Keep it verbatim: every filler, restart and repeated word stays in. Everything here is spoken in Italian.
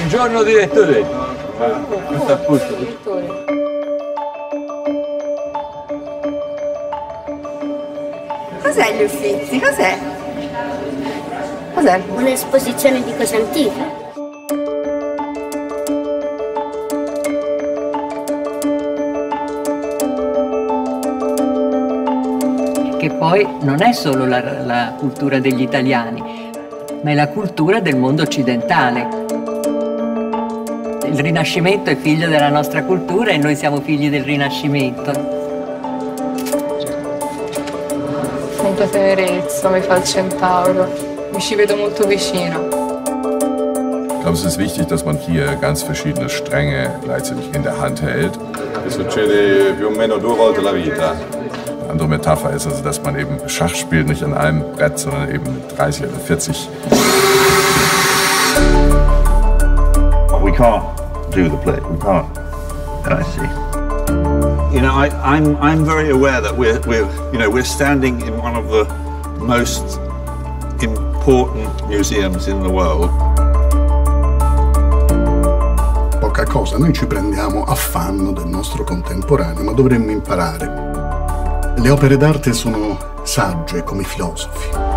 Buongiorno direttore. Questo appunto. Cos'è gli Uffizi? Cos'è? Cos'è? Un'esposizione di cose antiche. Che poi non è solo la, la cultura degli italiani, ma è la cultura del mondo occidentale. Il Rinascimento è figlio della nostra cultura e noi siamo figli del Rinascimento. Molta tenerezza, mi fa il centauro, mi ci vedo molto vicino. Ich glaube, es ist wichtig, dass man hier ganz verschiedene Stränge gleichzeitig in der Hand hält. Che succede più o meno due volte la vita. Eine andere Metapher ist also, dass man eben Schach spielt, nicht an einem Brett, sondern eben mit dreißig oder vierzig. We can't do the play. We can't. I see. You know, I, I'm I'm very aware that we're we're you know we're standing in one of the most important museums in the world. Poca cosa, noi ci prendiamo affanno del nostro contemporaneo, ma dovremmo imparare. Le opere d'arte sono sagge come i filosofi.